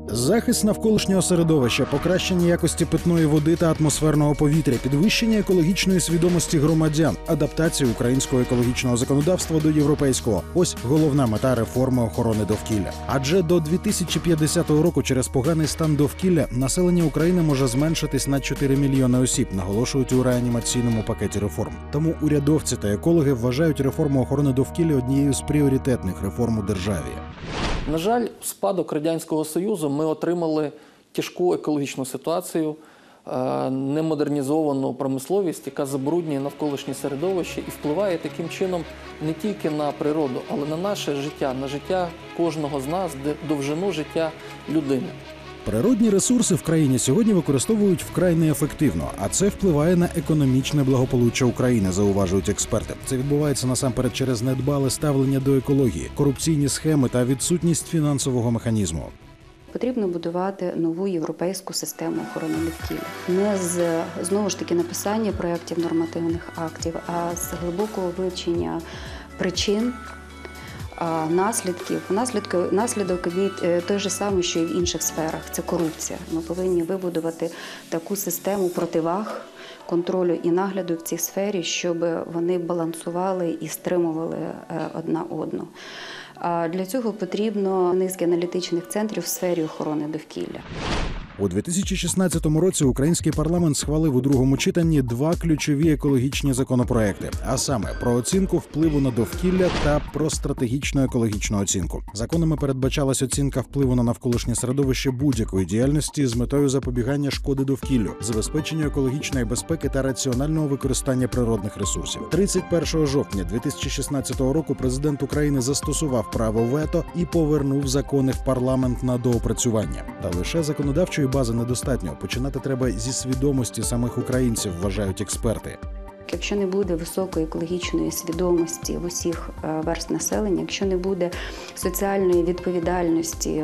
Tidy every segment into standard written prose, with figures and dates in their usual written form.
Захист навколишнього середовища, покращення якості питної води та атмосферного повітря, підвищення екологічної свідомості громадян, адаптація українського екологічного законодавства до європейського – ось головна мета реформи охорони довкілля. Адже до 2050 року через поганий стан довкілля населення України може зменшитись на 4 мільйони осіб, наголошують у реанімаційному пакеті реформ. Тому урядовці та екологи вважають реформу охорони довкілля однією з пріоритетних реформ у державі. На жаль, в спадок Радянського Союзу ми отримали тяжку екологічну ситуацію, немодернізовану промисловість, яка забруднює навколишнє середовище і впливає таким чином не тільки на природу, але на наше життя, на життя кожного з нас, довжину життя людини. Природні ресурси в країні сьогодні використовують вкрай неефективно, а це впливає на економічне благополуччя України, зауважують експерти. Це відбувається насамперед через недбале ставлення до екології, корупційні схеми та відсутність фінансового механізму. Потрібно будувати нову європейську систему охорони довкілля. Не знову ж таки написання проєктів нормативних актів, а з глибокого вивчення причин, наслідок від той же самий, що і в інших сферах – це корупція. Ми повинні вибудувати таку систему противаг, контролю і нагляду в цій сфері, щоб вони балансували і стримували одна одну. Для цього потрібно низки аналітичних центрів в сфері охорони довкілля. У 2016 році український парламент схвалив у другому читанні два ключові екологічні законопроекти, а саме про оцінку впливу на довкілля та про стратегічну екологічну оцінку. Законами передбачалась оцінка впливу на навколишнє середовище будь-якої діяльності з метою запобігання шкоди довкіллю, забезпечення екологічної безпеки та раціонального використання природних ресурсів. 31 жовтня 2016 року президент України застосував право вето і повернув закони в парламент на доопрацювання. Та лише законодавчої бази недостатньо. Починати треба зі свідомості самих українців, вважають експерти. Якщо не буде високої екологічної свідомості в усіх верств населення, якщо не буде соціальної відповідальності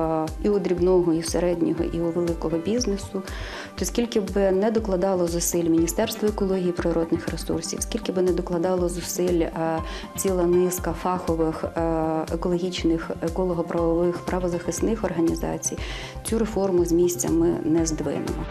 і у дрібного, і у середнього, і у великого бізнесу, то скільки б не докладало зусиль Міністерство екології і природних ресурсів, скільки б не докладало зусиль ціла низка фахових екологічних, еколого-правових, правозахисних організацій, цю реформу з місця ми не здвинемо.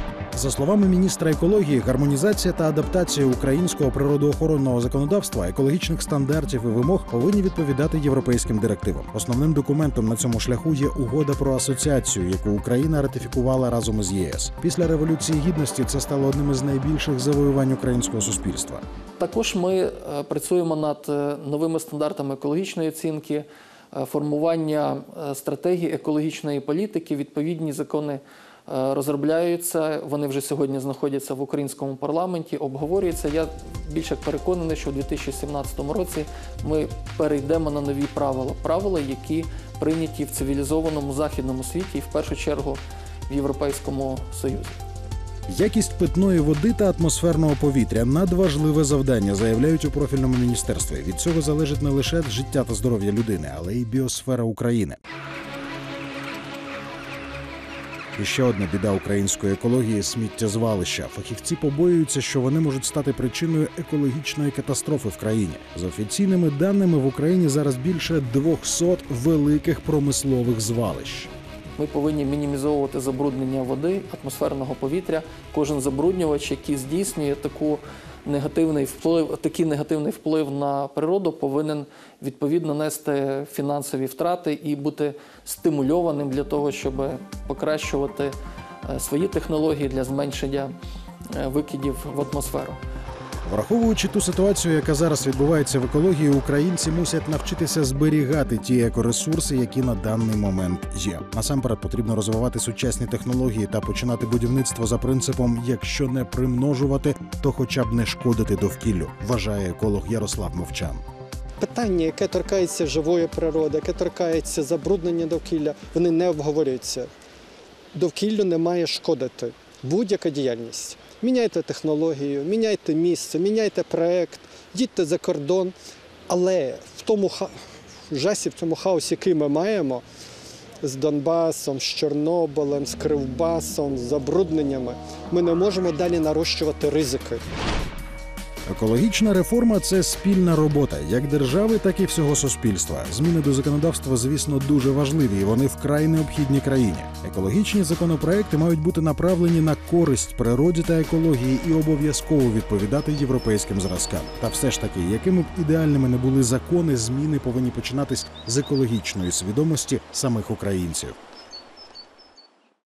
За словами міністра екології, гармонізація та адаптація українського природоохоронного законодавства, екологічних стандартів і вимог повинні відповідати європейським директивам. Основним документом на цьому шляху є Угода про асоціацію, яку Україна ратифікувала разом із ЄС. Після Революції Гідності це стало одним із найбільших завоювань українського суспільства. Також ми працюємо над новими стандартами екологічної оцінки, формування стратегії екологічної політики, відповідні закони розробляються, вони вже сьогодні знаходяться в українському парламенті, обговорюються. Я більш як переконаний, що у 2017 році ми перейдемо на нові правила, які прийняті в цивілізованому західному світі і в першу чергу в Європейському Союзі. Якість питної води та атмосферного повітря – надважливе завдання, заявляють у профільному міністерстві. Від цього залежить не лише життя та здоров'я людини, але й біосфера України. І ще одна біда української екології – сміттєзвалища. Фахівці побоюються, що вони можуть стати причиною екологічної катастрофи в країні. За офіційними даними, в Україні зараз більше 200 великих промислових звалищ. Ми повинні мінімізовувати забруднення води, атмосферного повітря. Кожен забруднювач, який здійснює такий негативний вплив на природу, повинен відповідно нести фінансові втрати і бути стимульованим для того, щоб покращувати свої технології для зменшення викидів в атмосферу. Враховуючи ту ситуацію, яка зараз відбувається в екології, українці мусять навчитися зберігати ті екоресурси, які на даний момент є. Насамперед потрібно розвивати сучасні технології та починати будівництво за принципом «якщо не примножувати, то хоча б не шкодити довкіллю», вважає еколог Ярослав Мовчан. Питання, яке торкається живої природи, яке торкається забруднення довкілля, вони не обговорюються. Довкіллю не має шкодити будь-яка діяльність. Міняйте технологію, міняйте місце, міняйте проєкт, їдьте за кордон. Але в тому жасі, в цьому хаосі, який ми маємо, з Донбасом, з Чорнобилем, з Кривбасом, з забрудненнями, ми не можемо далі нарощувати ризики. Екологічна реформа – це спільна робота як держави, так і всього суспільства. Зміни до законодавства, звісно, дуже важливі, і вони вкрай необхідні країні. Екологічні законопроекти мають бути направлені на користь природі та екології і обов'язково відповідати європейським зразкам. Та все ж таки, якими б ідеальними не були закони, зміни повинні починатись з екологічної свідомості самих українців.